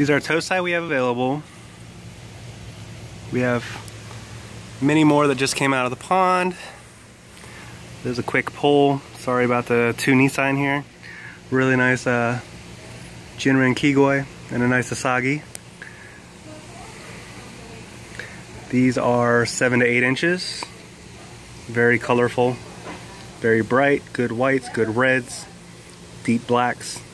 These are Tosai we have available. We have many more that just came out of the pond. There's a quick pull. Sorry about the two Nissan here. Really nice Jinrin Kigoi and a nice Asagi. These are 7 to 8 inches. Very colorful, very bright, good whites, good reds, deep blacks.